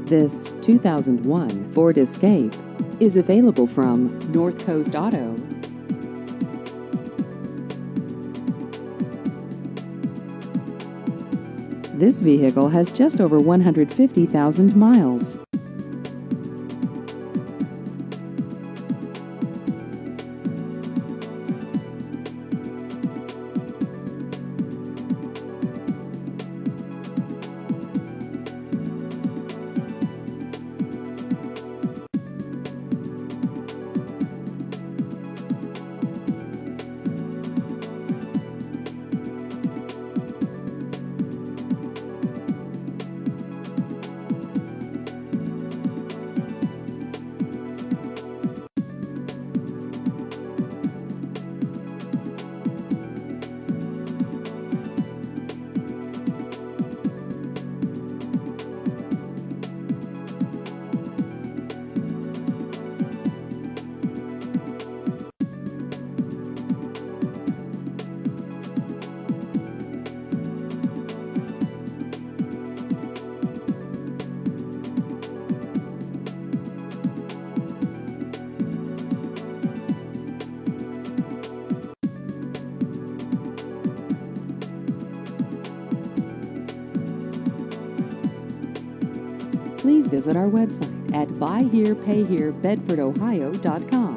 This 2001 Ford Escape is available from North Coast Auto. This vehicle has just over 150,000 miles. Please visit our website at buyherepayherebedfordohio.com.